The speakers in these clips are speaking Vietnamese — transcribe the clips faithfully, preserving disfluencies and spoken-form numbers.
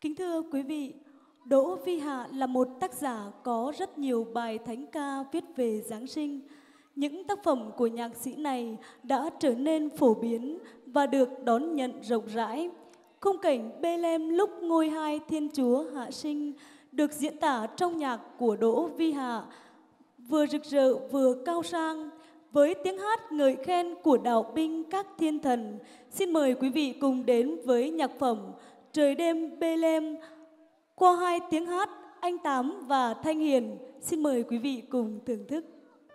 Kính thưa quý vị, Đỗ Vi Hạ là một tác giả có rất nhiều bài thánh ca viết về Giáng sinh. Những tác phẩm của nhạc sĩ này đã trở nên phổ biến và được đón nhận rộng rãi. Khung cảnh Bê-lem lúc ngôi hai Thiên Chúa hạ sinh được diễn tả trong nhạc của Đỗ Vi Hạ, vừa rực rỡ vừa cao sang, với tiếng hát ngợi khen của đạo binh các thiên thần. Xin mời quý vị cùng đến với nhạc phẩm Trời đêm Bê-lem qua hai tiếng hát Anh Tám và Thanh Hiền. Xin mời quý vị cùng thưởng thức.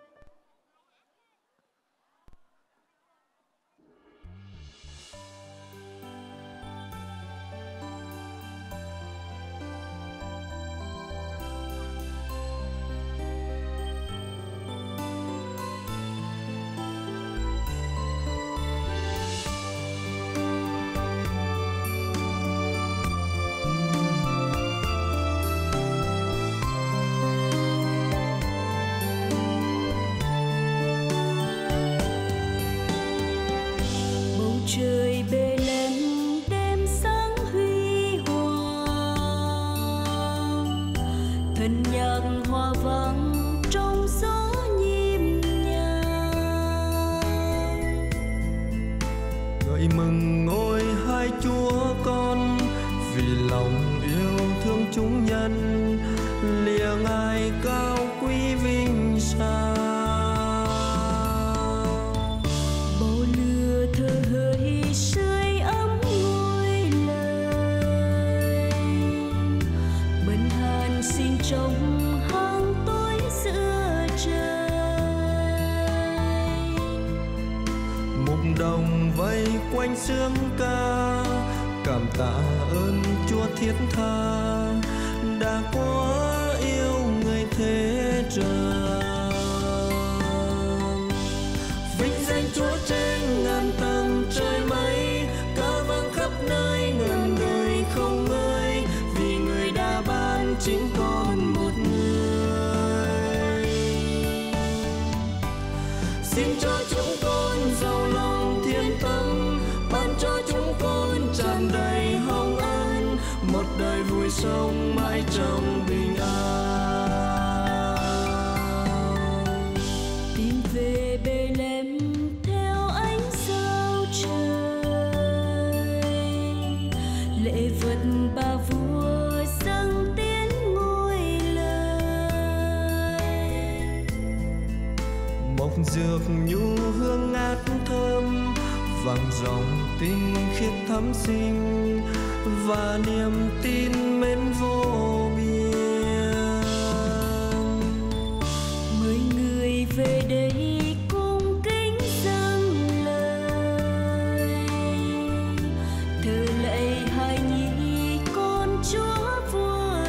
Trời Bê-lem đêm sáng huy hoàng, thân nhạc hoa vang trong gió nhịp nhàng. Ngợi mừng ngôi hai Chúa con, vì lòng yêu thương chúng nhân, lìa ngài cao quý vinh sao. Trong hang tối giữa trời, Mục đồng vây quanh sướng ca, cảm tạ ơn Chúa thiết tha, đã quá yêu người thế gian. Vinh danh Chúa trên ngàn tầng trời mây, ca vang khắp nơi ngàn đời không ngơi, vì người đã ban chính con một người. Xin cho chúng con giàu lòng thiên tâm, ban cho chúng con tràn đầy hồng ân, một đời vui sống mãi trong bình an. Tìm về Bê-lem theo ánh sao trời, lễ vật ba vua dâng tiến ngôi lời. Mộc dược nhu hương ngát thơm, vàng dòng tinh khiết thắm sinh, và niềm tin mến vô biên. Mời người về đây cùng kính dâng lời, thờ lạy hài nhi con Chúa vua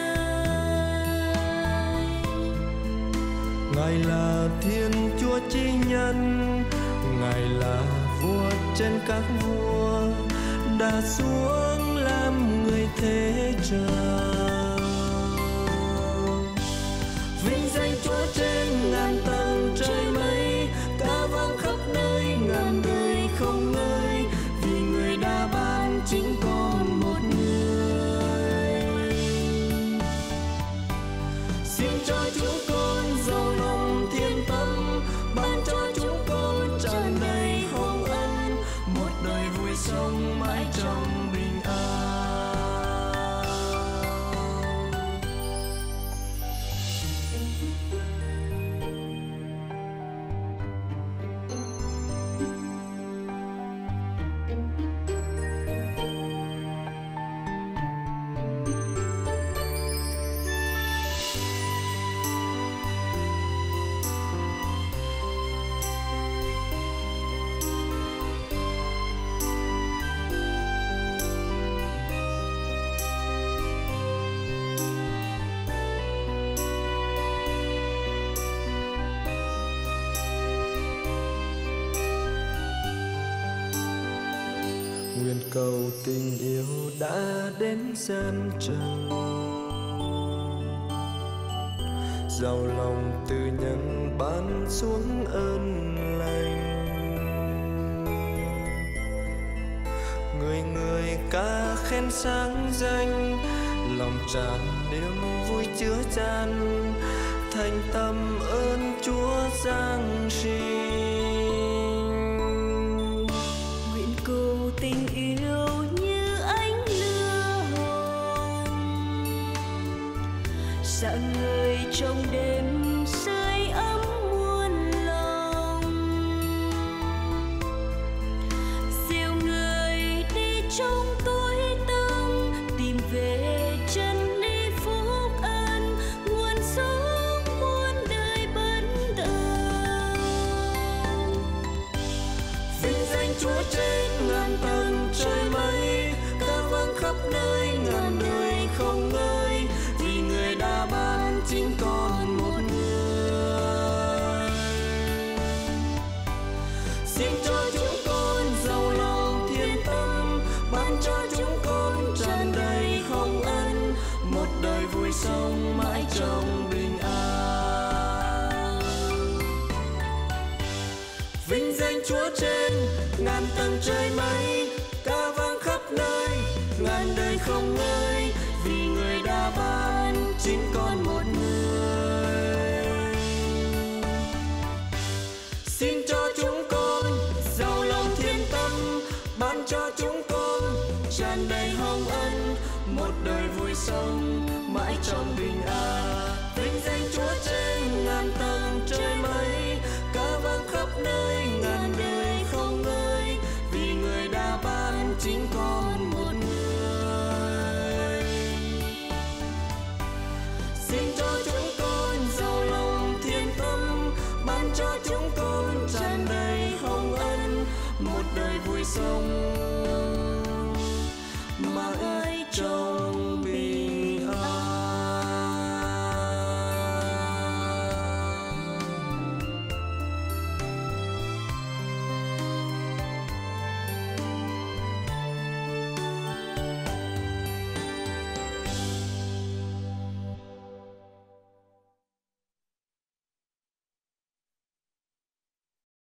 trời. Ngài là Thiên Chúa chí nhân, Ngài là vua trên các vua, đã xuống làm người thế gian. Vinh danh Chúa trên ngàn tầng trời mây, ca vang khắp nơi ngàn đời không ngơi, vì người đã ban chính con một người. Xin cho chúng con giàu lòng thiên tâm, ban cho chúng con tràn đầy hồng ân, một đời vui sống mãi trong bình an. Nguyện cầu tình yêu đã đến gian trần, giàu lòng từ nhân ban xuống ơn lành. Người người ca khen sáng danh, lòng tràn niềm vui chứa chan, thành tâm ơn Chúa giáng sinh. Nguyện cầu tình yêu như ánh lửa hồng, rạng ngời trong đêm sưởi ấm muôn lòng, dìu người đi trong tối tăm, tìm về chân lý phúc ân, nguồn sống muôn đời bất tận. Vinh danh Chúa trên ngàn tầng trời mây, ca vang khắp nơi ngàn đời không ngơi, vì người đã ban chính con một người. Xin cho chúng con giàu lòng thiên tâm, ban cho chúng con tràn đầy hồng ân, một đời vui sống mãi trong bình an. Vinh danh Chúa trên ngàn tầng trời mây, ca vang khắp nơi ngàn đời không ngơi, vì người đã ban chính con một người. Xin cho chúng con giàu lòng thiên tâm, ban cho chúng con tràn đầy hồng ân, một đời vui sống mãi trong bình an. Vinh danh Chúa trên ngàn tầng trời mây, ca vang khắp nơi ngàn đời không ngơi, vì người đã ban chính con một người. Xin cho chúng con giàu lòng thiên tâm, ban cho chúng con tràn đầy hồng ân, một đời vui sống mãi trong